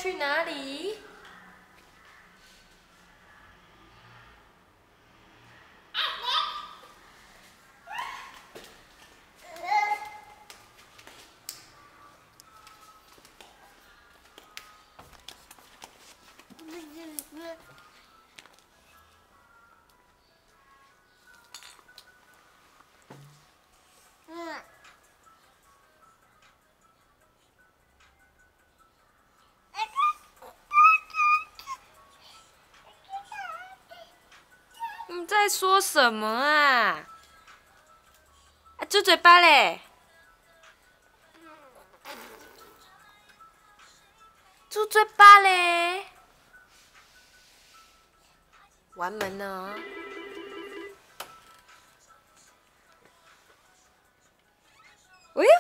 去哪里？你在说什么啊？啊，猪嘴巴嘞！猪嘴巴嘞！关门了。哎呀！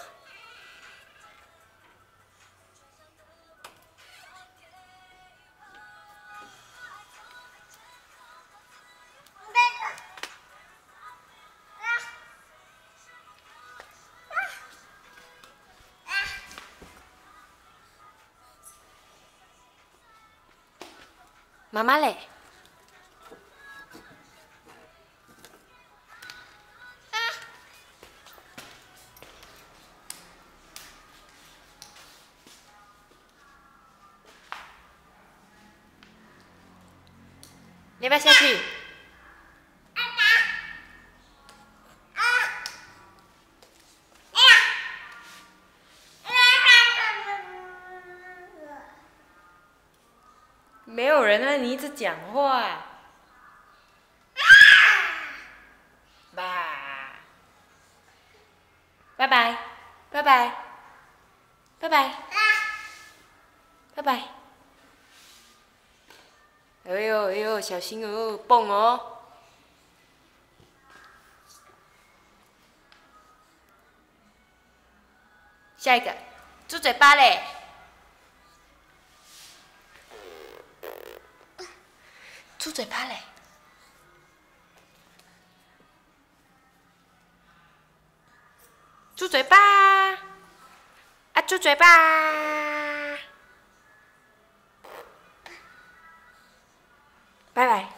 妈妈嘞？你要不要下去？没有人啊，你一直讲话。吧，拜拜，拜拜，拜拜，拜拜。哎呦哎呦，小心哦，蹦哦。下一个，猪嘴巴嘞。猪嘴巴嘞。猪嘴巴，啊，猪嘴巴，拜拜。